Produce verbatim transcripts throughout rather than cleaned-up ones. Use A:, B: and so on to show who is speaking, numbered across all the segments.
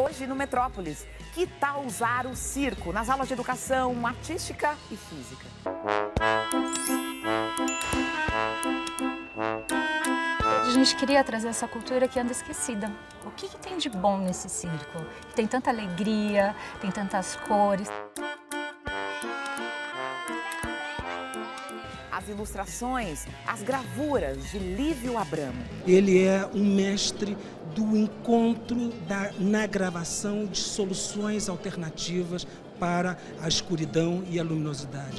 A: Hoje no Metrópolis, que tal usar o circo nas aulas de educação artística e física?
B: A gente queria trazer essa cultura que anda esquecida. O que, que tem de bom nesse circo? Tem tanta alegria, tem tantas cores.
A: As ilustrações, as gravuras de Lívio Abramo.
C: Ele é um mestre do encontro da, na gravação de soluções alternativas para a escuridão e a luminosidade.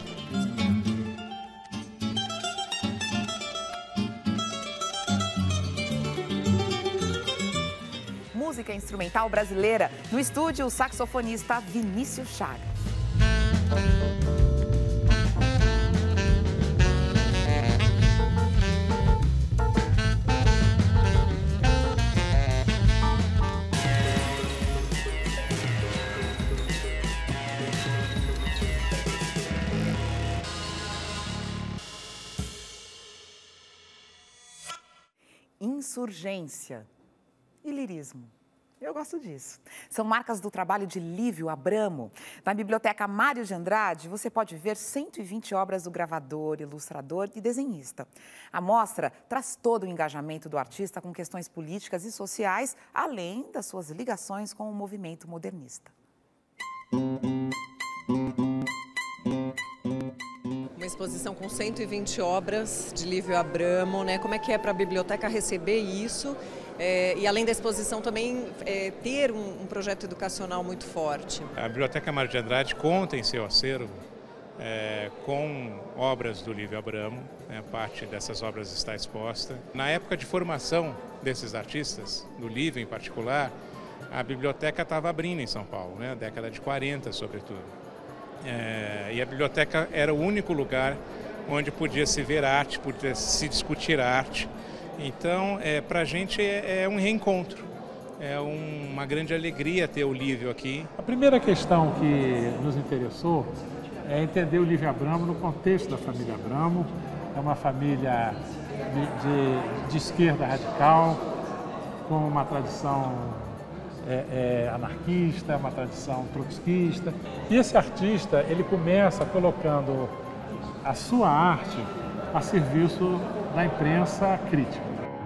A: Música instrumental brasileira. No estúdio, o saxofonista Vinícius Chagas. Insurgência e lirismo. Eu gosto disso. São marcas do trabalho de Lívio Abramo. Na Biblioteca Mário de Andrade, você pode ver cento e vinte obras do gravador, ilustrador e desenhista. A mostra traz todo o engajamento do artista com questões políticas e sociais, além das suas ligações com o movimento modernista.
D: Uma exposição com cento e vinte obras de Lívio Abramo, né? Como é que é para a biblioteca receber isso? É, e além da exposição também é, ter um, um projeto educacional muito forte.
E: A Biblioteca Mário de Andrade conta em seu acervo é, com obras do Lívio Abramo, né? Parte dessas obras está exposta. Na época de formação desses artistas, do Lívio em particular, a biblioteca estava abrindo em São Paulo, né? Década de quarenta sobretudo. É, e a biblioteca era o único lugar onde podia se ver arte, podia se discutir arte. Então, é, para a gente é, é um reencontro, é um, uma grande alegria ter o Lívio aqui.
F: A primeira questão que nos interessou é entender o Lívio Abramo no contexto da família Abramo. É uma família de, de, de esquerda radical, com uma tradição É, é, anarquista, uma tradição trotskista. E esse artista, ele começa colocando a sua arte a serviço da imprensa crítica.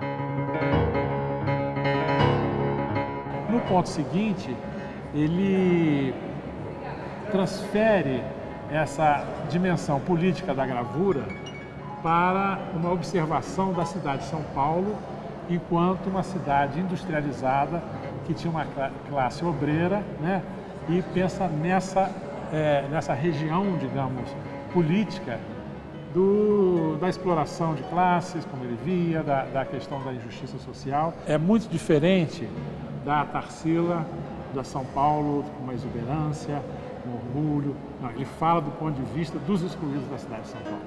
F: No ponto seguinte, ele transfere essa dimensão política da gravura para uma observação da cidade de São Paulo enquanto uma cidade industrializada que tinha uma classe obreira, né? E pensa nessa, é, nessa região, digamos, política do, da exploração de classes, como ele via, da, da questão da injustiça social. É muito diferente da Tarsila, da São Paulo, com uma exuberância, um orgulho. Não, ele fala do ponto de vista dos excluídos da cidade de São Paulo.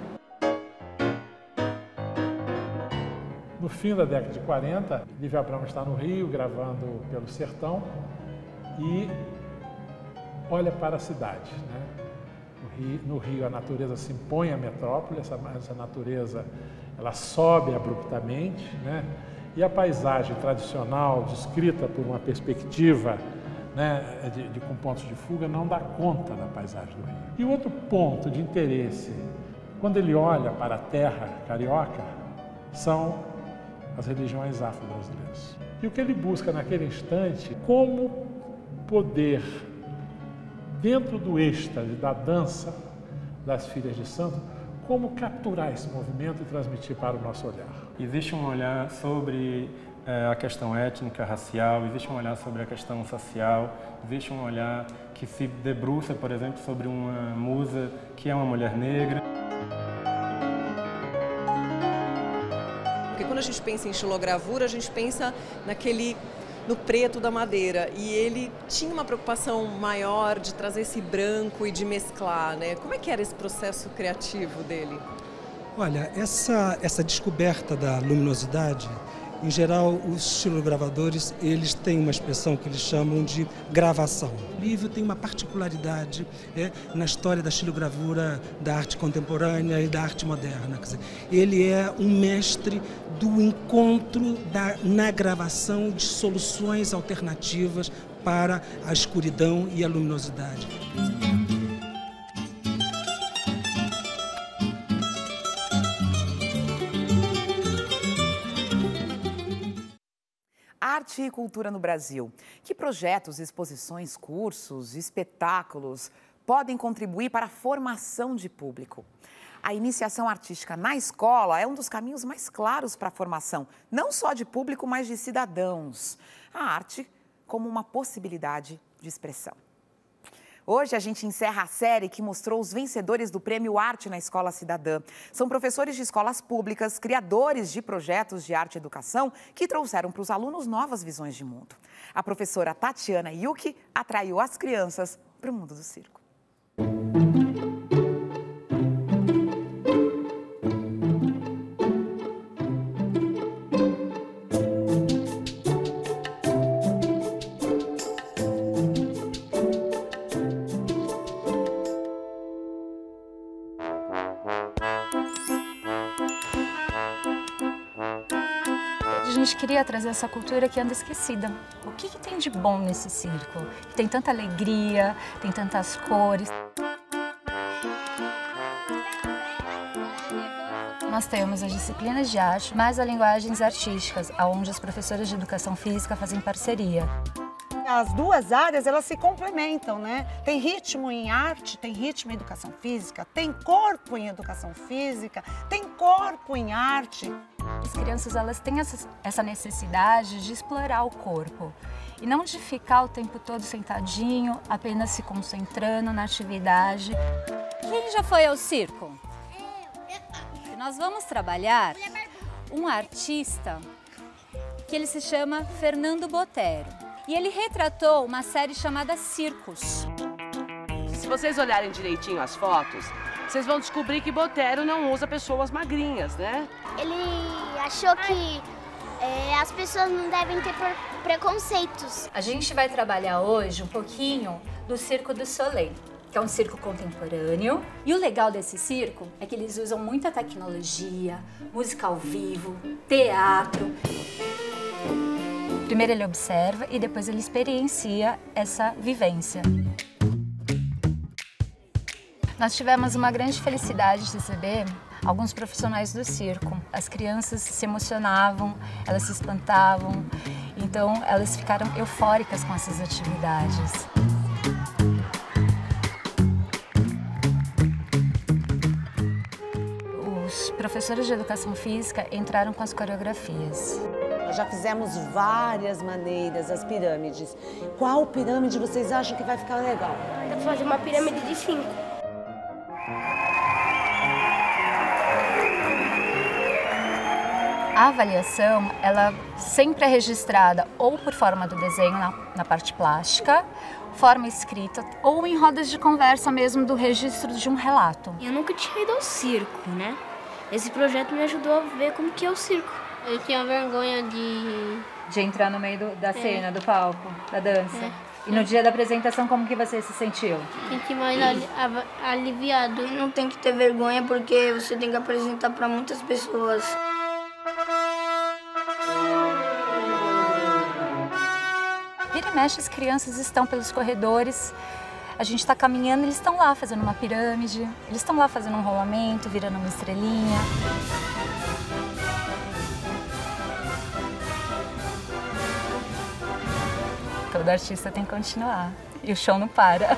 F: No fim da década de quarenta, Lívio Abramo está no Rio, gravando pelo Sertão, e olha para a cidade, né? No Rio, no Rio a natureza se impõe à metrópole, essa, essa natureza ela sobe abruptamente, né? E a paisagem tradicional, descrita por uma perspectiva, né, de, de, com pontos de fuga, não dá conta da paisagem do Rio. E outro ponto de interesse, quando ele olha para a terra carioca, são as religiões afro-brasileiras. E o que ele busca naquele instante, como poder, dentro do êxtase da dança das filhas de santo, como capturar esse movimento e transmitir para o nosso olhar.
G: Existe um olhar sobre é, a questão étnica, racial, existe um olhar sobre a questão social, existe um olhar que se debruça, por exemplo, sobre uma musa que é uma mulher negra.
D: Porque quando a gente pensa em estilogravura, a gente pensa naquele, no preto da madeira. E ele tinha uma preocupação maior de trazer esse branco e de mesclar, né? Como é que era esse processo criativo dele?
C: Olha, essa, essa descoberta da luminosidade, em geral, os estilogravadores, eles têm uma expressão que eles chamam de gravação. O Lívio tem uma particularidade é, na história da estilogravura, da arte contemporânea e da arte moderna. Quer dizer, ele é um mestre do encontro da, na gravação de soluções alternativas para a escuridão e a luminosidade.
A: Arte e cultura no Brasil. Que projetos, exposições, cursos, espetáculos podem contribuir para a formação de público? A iniciação artística na escola é um dos caminhos mais claros para a formação, não só de público, mas de cidadãos. A arte como uma possibilidade de expressão. Hoje a gente encerra a série que mostrou os vencedores do Prêmio Arte na Escola Cidadã. São professores de escolas públicas, criadores de projetos de arte e educação que trouxeram para os alunos novas visões de mundo. A professora Tatiana Yuki atraiu as crianças para o mundo do circo.
B: A gente queria trazer essa cultura que anda esquecida. O que, que tem de bom nesse circo? Que tem tanta alegria, tem tantas cores. Nós temos as disciplinas de arte, mais as linguagens artísticas, onde as professoras de educação física fazem parceria.
H: As duas áreas, elas se complementam, né? Tem ritmo em arte, tem ritmo em educação física, tem corpo em educação física, tem corpo em arte.
B: As crianças, elas têm essa necessidade de explorar o corpo e não de ficar o tempo todo sentadinho, apenas se concentrando na atividade.
I: Quem já foi ao circo? Nós vamos trabalhar um artista que ele se chama Fernando Botero. E ele retratou uma série chamada Circos.
J: Se vocês olharem direitinho as fotos, vocês vão descobrir que Botero não usa pessoas magrinhas, né?
K: Ele achou que é, as pessoas não devem ter preconceitos.
B: A gente vai trabalhar hoje um pouquinho do Circo du Soleil, que é um circo contemporâneo. E o legal desse circo é que eles usam muita tecnologia, música ao vivo, teatro. Primeiro ele observa e depois ele experiencia essa vivência. Nós tivemos uma grande felicidade de receber alguns profissionais do circo. As crianças se emocionavam, elas se espantavam, então elas ficaram eufóricas com essas atividades. Os professores de educação física entraram com as coreografias.
L: Nós já fizemos várias maneiras as pirâmides. Qual pirâmide vocês acham que vai ficar legal?
K: Dá pra fazer uma pirâmide de cinco.
B: A avaliação, ela sempre é registrada ou por forma do desenho na, na parte plástica, forma escrita ou em rodas de conversa mesmo do registro de um relato.
K: Eu nunca tinha ido ao circo, né? Esse projeto me ajudou a ver como que é o circo. Eu tinha vergonha de...
B: De entrar no meio do, da
K: é.
B: cena, do palco, da dança.
K: É.
B: E no dia da apresentação, como que você se sentiu?
K: Senti mais ali, aliviado. Não tem que ter vergonha porque você tem que apresentar para muitas pessoas.
B: Vira e mexe, as crianças estão pelos corredores, a gente está caminhando, eles estão lá fazendo uma pirâmide, eles estão lá fazendo um rolamento, virando uma estrelinha. Todo artista tem que continuar e o show não para.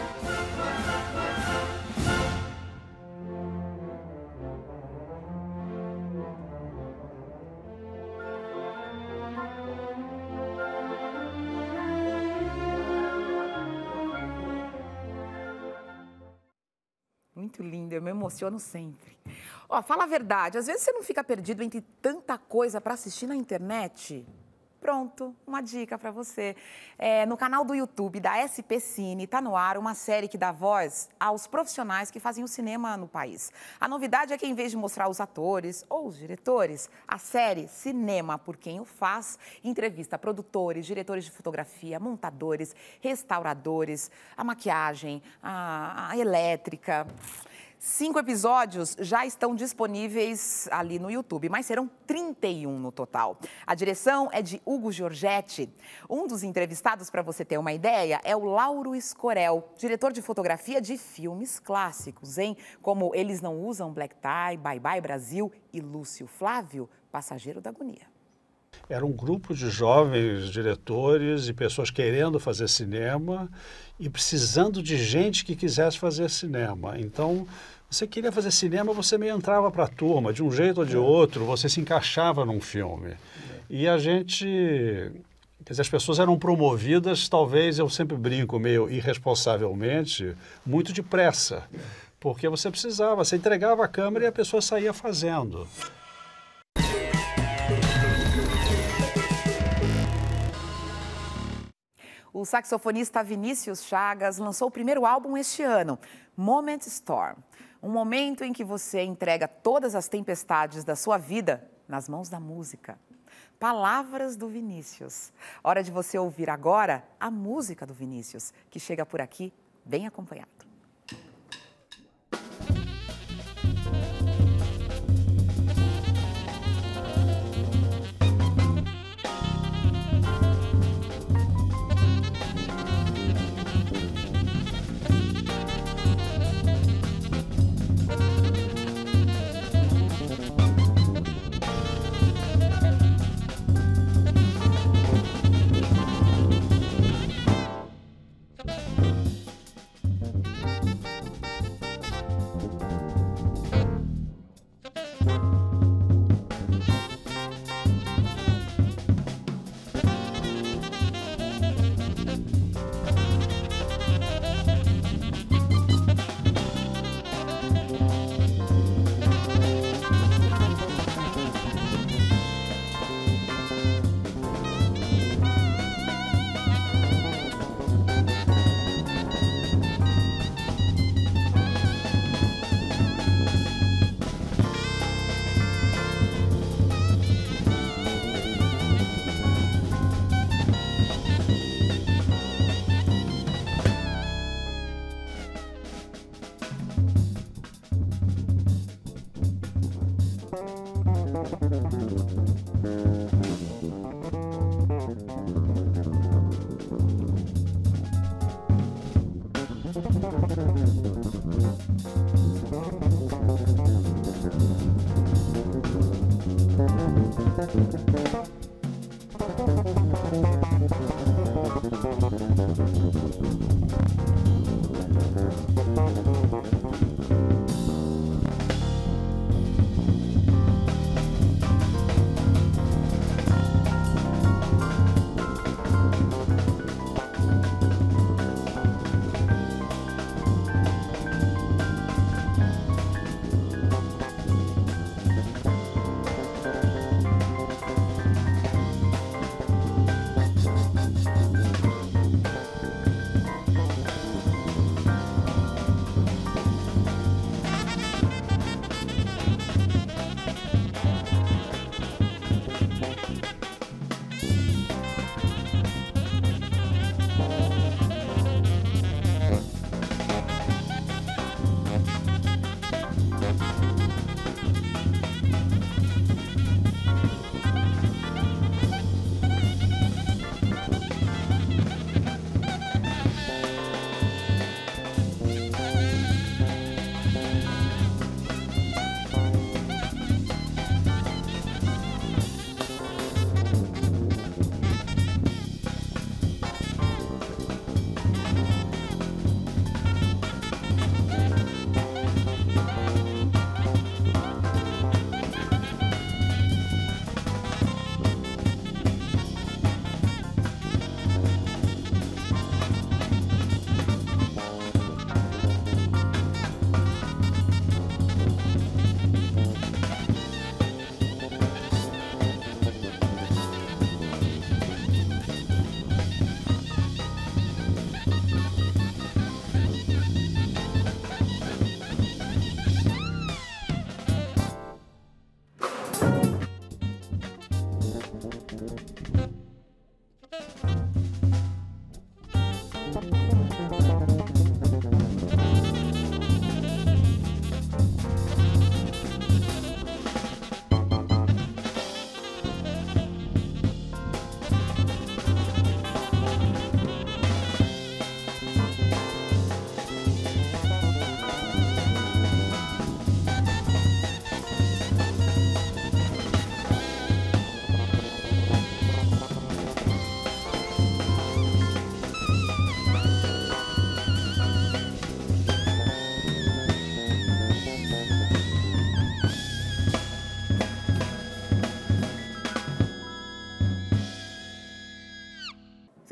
A: Muito lindo, eu me emociono sempre. Ó, fala a verdade, às vezes você não fica perdido entre tanta coisa para assistir na internet? Pronto, uma dica para você. É, no canal do YouTube da S P Cine está no ar uma série que dá voz aos profissionais que fazem o cinema no país. A novidade é que, em vez de mostrar os atores ou os diretores, a série Cinema por Quem o Faz entrevista produtores, diretores de fotografia, montadores, restauradores, a maquiagem, a, a elétrica. Cinco episódios já estão disponíveis ali no YouTube, mas serão trinta e um no total. A direção é de Hugo Giorgetti. Um dos entrevistados, para você ter uma ideia, é o Lauro Escorel, diretor de fotografia de filmes clássicos, hein? Como Eles Não Usam Black Tie, Bye Bye Brasil e Lúcio Flávio, Passageiro da Agonia.
M: Era um grupo de jovens diretores e pessoas querendo fazer cinema e precisando de gente que quisesse fazer cinema. Então, você queria fazer cinema, você meio entrava para a turma, de um jeito ou de outro, você se encaixava num filme. E a gente... Quer dizer, as pessoas eram promovidas, talvez, eu sempre brinco, meio irresponsavelmente, muito depressa. Porque você precisava, você entregava a câmera e a pessoa saía fazendo.
A: O saxofonista Vinícius Chagas lançou o primeiro álbum este ano, Moment Storm. Um momento em que você entrega todas as tempestades da sua vida nas mãos da música. Palavras do Vinícius. Hora de você ouvir agora a música do Vinícius, que chega por aqui bem acompanhado.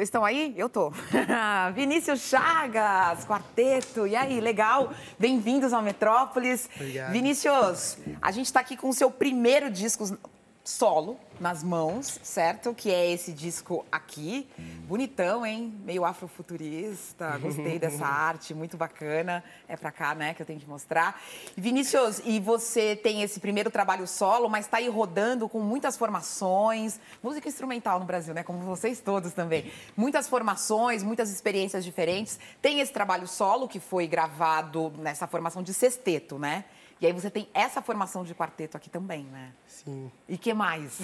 A: Vocês estão aí? Eu tô. Vinícius Chagas, quarteto. E aí, legal? Bem-vindos ao Metrópolis.
N: Obrigado.
A: Vinícius, a gente está aqui com o seu primeiro disco solo nas mãos, certo? Que é esse disco aqui. Bonitão, hein? Meio afrofuturista. Gostei dessa arte, muito bacana. É pra cá, né, que eu tenho que mostrar. Vinícius, e você tem esse primeiro trabalho solo, mas tá aí rodando com muitas formações. Música instrumental no Brasil, né? Como vocês todos também. Muitas formações, muitas experiências diferentes. Tem esse trabalho solo que foi gravado nessa formação de sexteto, né? E aí você tem essa formação de quarteto aqui também, né?
N: Sim.
A: E que mais?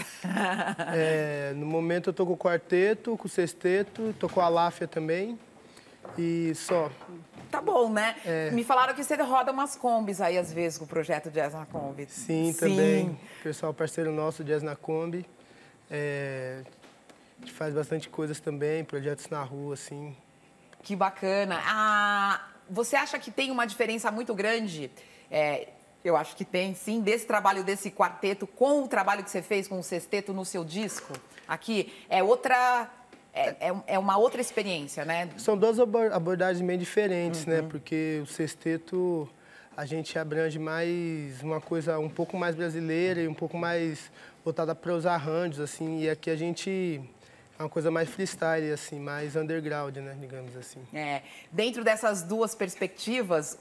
N: É, no momento eu tô com o quarteto, com o sexteto, tô com a Láfia também. E só.
A: Tá bom, né?
N: É.
A: Me falaram que você roda umas combis aí, às vezes, com o projeto Jazz na Kombi.
N: Sim, Sim. também. Pessoal, parceiro nosso, Jazz na Kombi. É, a gente faz bastante coisas também, projetos na rua, assim.
A: Que bacana. Ah, você acha que tem uma diferença muito grande? É, eu acho que tem, sim, desse trabalho desse quarteto com o trabalho que você fez com o sexteto no seu disco aqui. É outra... É, é, é uma outra experiência, né?
N: São duas abordagens bem diferentes, uhum. né? Porque o sexteto, a gente abrange mais uma coisa um pouco mais brasileira e um pouco mais voltada para os arranjos, assim. E aqui a gente... É uma coisa mais freestyle, assim, mais underground, né? Digamos assim.
A: É. Dentro dessas duas perspectivas...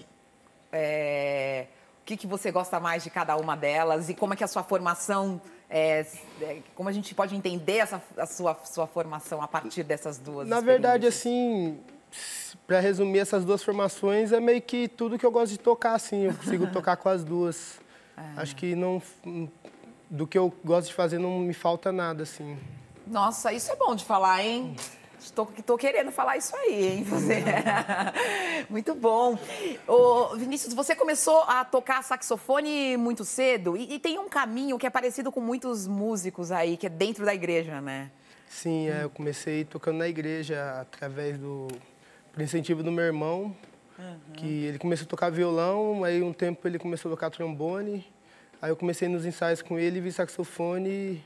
A: É... O que, que você gosta mais de cada uma delas e como é que a sua formação, é, como a gente pode entender essa, a sua, sua formação a partir dessas duas
N: Na verdade, assim, para resumir essas duas formações, é meio que tudo que eu gosto de tocar, assim, eu consigo tocar com as duas. É. Acho que não, do que eu gosto de fazer não me falta nada, assim.
A: Nossa, isso é bom de falar, hein? Estou, estou querendo falar isso aí, hein? Você... Muito bom. Ô, Vinícius, você começou a tocar saxofone muito cedo e, e tem um caminho que é parecido com muitos músicos aí, que é dentro da igreja, né?
N: Sim, é, eu comecei tocando na igreja através do por incentivo do meu irmão, uhum. que ele começou a tocar violão, aí um tempo ele começou a tocar trombone, aí eu comecei nos ensaios com ele, vi saxofone...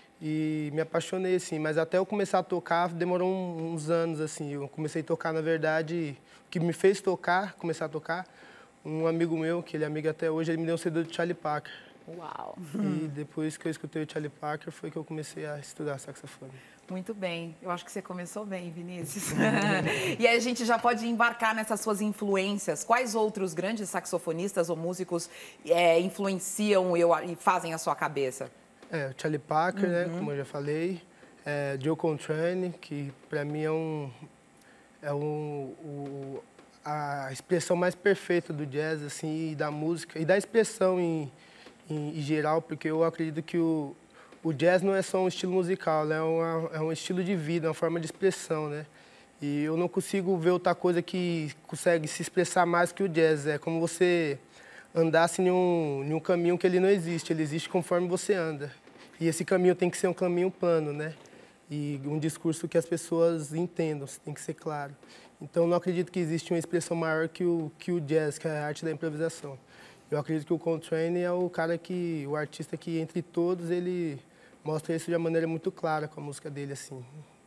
N: E me apaixonei, assim, mas até eu começar a tocar demorou uns anos, assim. Eu comecei a tocar, na verdade, o que me fez tocar, começar a tocar, um amigo meu, que ele é amigo até hoje, ele me deu um C D do Charlie Parker.
A: Uau!
N: E depois que eu escutei o Charlie Parker, foi que eu comecei a estudar saxofone.
A: Muito bem. Eu acho que você começou bem, Vinícius. E aí a gente já pode embarcar nessas suas influências. Quais outros grandes saxofonistas ou músicos é, influenciam e fazem a sua cabeça?
N: É, o Charlie Parker, uhum. né, como eu já falei, é, Joe Contrane, que para mim é, um, é um, o, a expressão mais perfeita do jazz, assim, e da música, e da expressão em, em, em geral, porque eu acredito que o, o jazz não é só um estilo musical, né, é, uma, é um estilo de vida, uma forma de expressão, né, e eu não consigo ver outra coisa que consegue se expressar mais que o jazz, é como você andasse em um, em um caminho que ele não existe, ele existe conforme você anda. E esse caminho tem que ser um caminho plano, né? E um discurso que as pessoas entendam, tem que ser claro. Então, não acredito que existe uma expressão maior que o, que o jazz, que é a arte da improvisação. Eu acredito que o Coltrane é o cara que, o artista que, entre todos, ele mostra isso de uma maneira muito clara com a música dele, assim.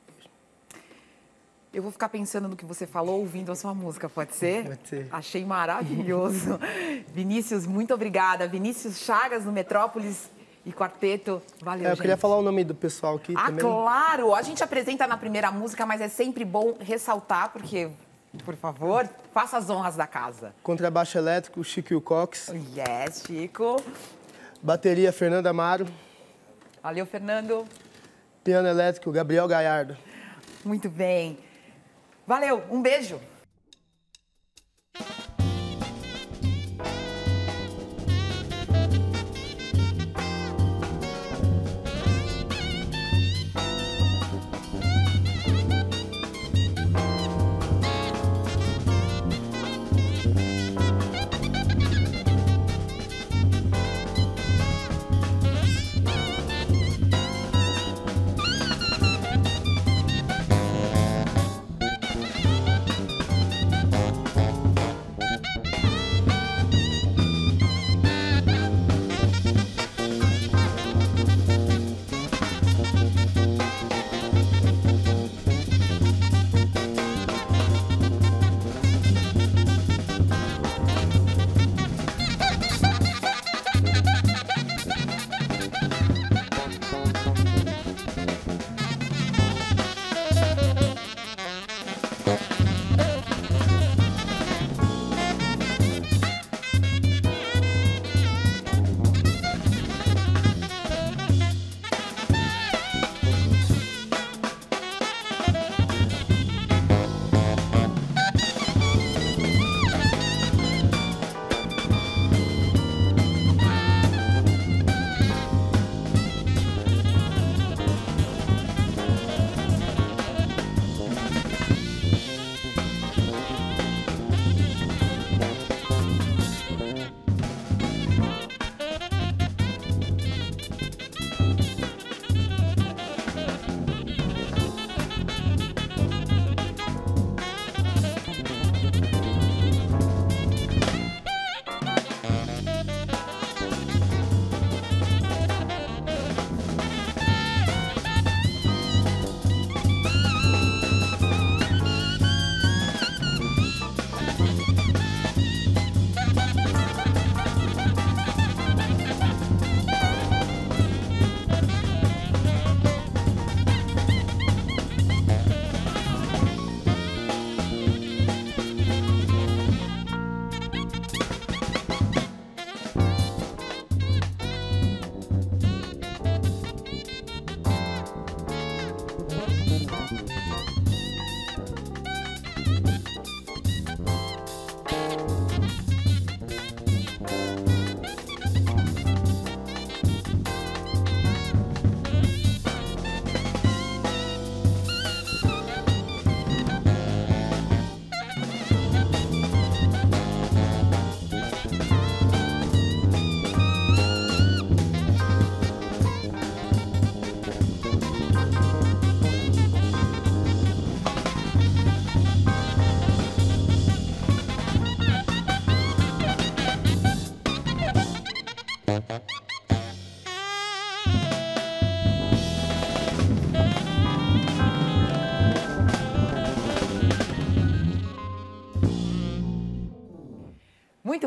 A: Eu vou ficar pensando no que você falou, ouvindo a sua música, pode ser?
N: Pode ser.
A: Achei maravilhoso. Vinícius, muito obrigada. Vinícius Chagas, no Metrópolis e Quarteto. Valeu,
N: é, eu
A: gente.
N: queria falar o nome do pessoal aqui
A: ah,
N: também.
A: Ah, claro! A gente apresenta na primeira música, mas é sempre bom ressaltar, porque, por favor, faça as honras da casa.
N: Contrabaixo elétrico, Chico Cox.
A: Yes, Chico.
N: Bateria, Fernando Amaro.
A: Valeu, Fernando.
N: Piano elétrico, Gabriel Gallardo.
A: Muito bem. Valeu, um beijo.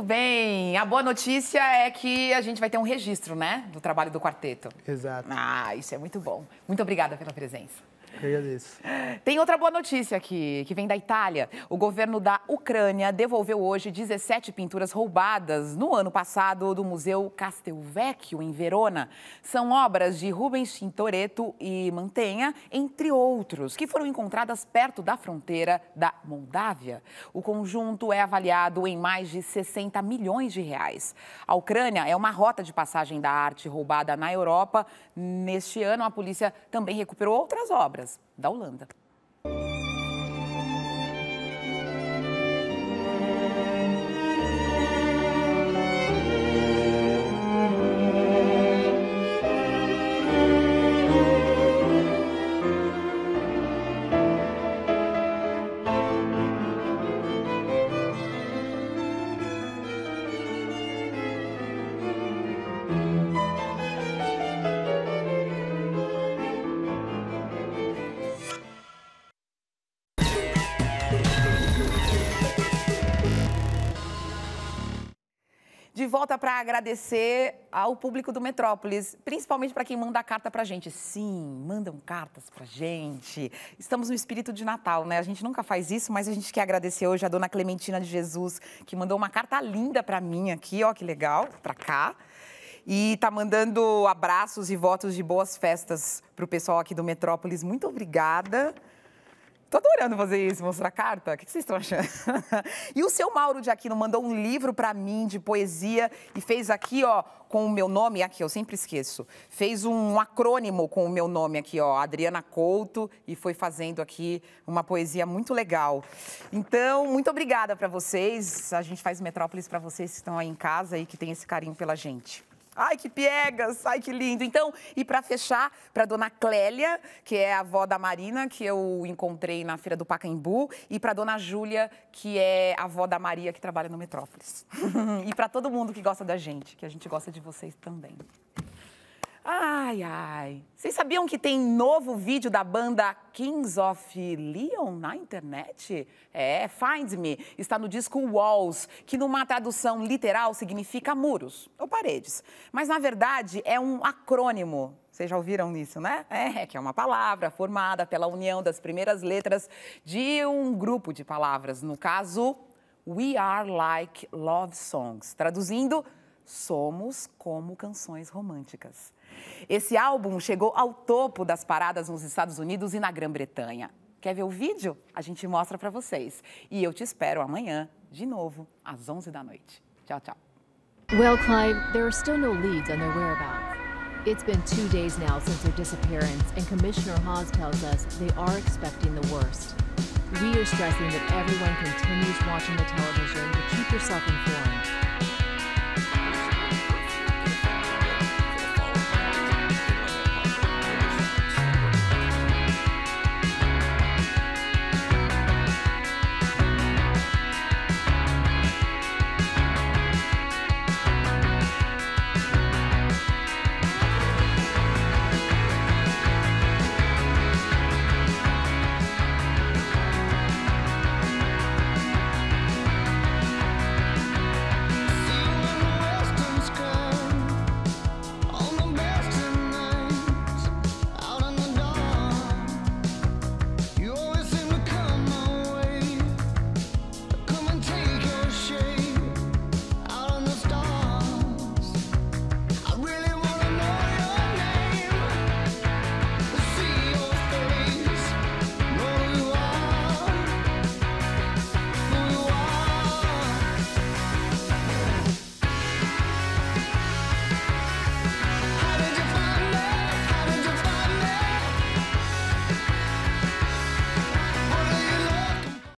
A: bem. A boa notícia é que a gente vai ter um registro, né, do trabalho do quarteto.
N: Exato.
A: Ah, isso é muito bom. Muito obrigada pela presença.
N: Eu agradeço.
A: Tem outra boa notícia aqui, que vem da Itália. O governo da Ucrânia devolveu hoje dezessete pinturas roubadas no ano passado do Museu Castelvecchio, em Verona. São obras de Rubens Tintoretto e Mantegna, entre outros, que foram encontradas perto da fronteira da Moldávia. O conjunto é avaliado em mais de sessenta milhões de reais. A Ucrânia é uma rota de passagem da arte roubada na Europa. Neste ano, a polícia também recuperou outras obras da Holanda. De volta para agradecer ao público do Metrópolis, principalmente para quem manda carta para a gente. Sim, mandam cartas para a gente. Estamos no espírito de Natal, né? A gente nunca faz isso, mas a gente quer agradecer hoje a dona Clementina de Jesus, que mandou uma carta linda para mim aqui, ó, que legal, para cá. E tá mandando abraços e votos de boas festas para o pessoal aqui do Metrópolis. Muito obrigada. Tô adorando fazer isso, mostrar carta. O que vocês estão achando? E o seu Mauro de Aquino mandou um livro para mim de poesia e fez aqui, ó, com o meu nome, aqui, eu sempre esqueço. Fez um acrônimo com o meu nome aqui, ó, Adriana Couto, e foi fazendo aqui uma poesia muito legal. Então, muito obrigada para vocês. A gente faz Metrópolis para vocês que estão aí em casa e que tem esse carinho pela gente. Ai, que piegas! Ai, que lindo! Então, e para fechar, para dona Clélia, que é a avó da Marina, que eu encontrei na Feira do Pacaembu, e para dona Júlia, que é a avó da Maria, que trabalha no Metrópolis. E para todo mundo que gosta da gente, que a gente gosta de vocês também. Ai, ai. Vocês sabiam que tem novo vídeo da banda Kings of Leon na internet? É, Find Me. Está no disco Walls, que numa tradução literal significa muros ou paredes. Mas, na verdade, é um acrônimo. Vocês já ouviram isso, né? É, que é uma palavra formada pela união das primeiras letras de um grupo de palavras. No caso, We Are Like Love Songs. Traduzindo, somos como canções românticas. Esse álbum chegou ao topo das paradas nos Estados Unidos e na Grã-Bretanha. Quer ver o vídeo? A gente mostra para vocês. E eu te espero amanhã, de novo, às onze da noite. Tchau, tchau.
O: Well, Clive, there are still no leads on their whereabouts. It's been two days now since their disappearance, and Commissioner Hawes tells us they are expecting the worst. We are stressing that everyone continues watching the television to keep yourself informed.